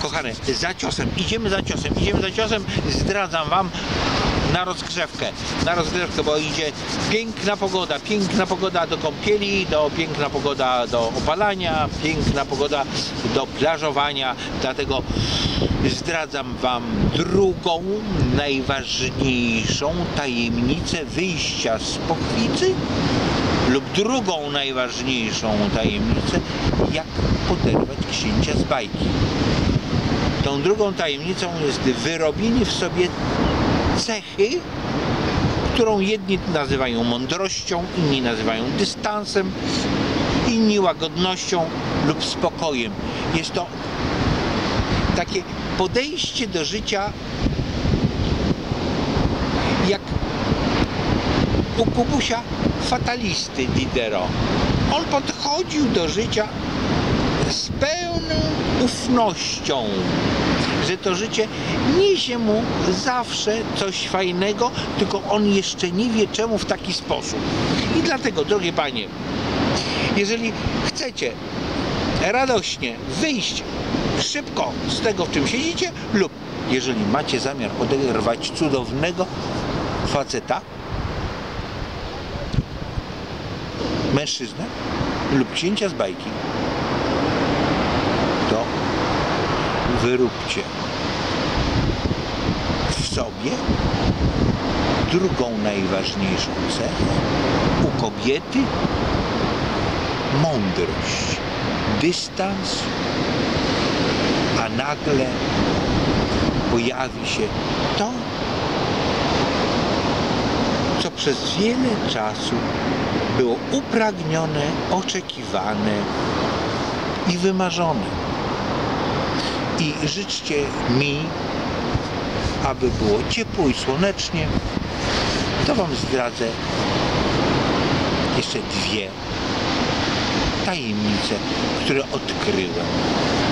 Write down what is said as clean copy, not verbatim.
kochane, za ciosem, idziemy za ciosem, zdradzam wam na rozgrzewkę, bo idzie piękna pogoda do kąpieli, piękna pogoda do opalania, piękna pogoda do plażowania, dlatego zdradzam wam drugą, najważniejszą tajemnicę wyjścia z pochwicy lub drugą najważniejszą tajemnicę, jak poderwać księcia z bajki. Tą drugą tajemnicą jest wyrobienie w sobie cechy, którą jedni nazywają mądrością, inni nazywają dystansem, inni łagodnością lub spokojem. Jest to takie podejście do życia jak u Kubusia fatalisty Diderot. On podchodził do życia z pełną ufnością, że to życie niesie mu zawsze coś fajnego, tylko on jeszcze nie wie czemu w taki sposób. I dlatego, drogie panie, jeżeli chcecie radośnie wyjść szybko z tego, w czym siedzicie, lub jeżeli macie zamiar oderwać cudownego faceta, mężczyznę lub księcia z bajki, to wyróbcie w sobie drugą najważniejszą cechę u kobiety: mądrość, dystans, a nagle pojawi się to, co przez wiele czasu było upragnione, oczekiwane i wymarzone. I życzcie mi, aby było ciepło i słonecznie. To wam zdradzę jeszcze dwie tajemnice, które odkryłem.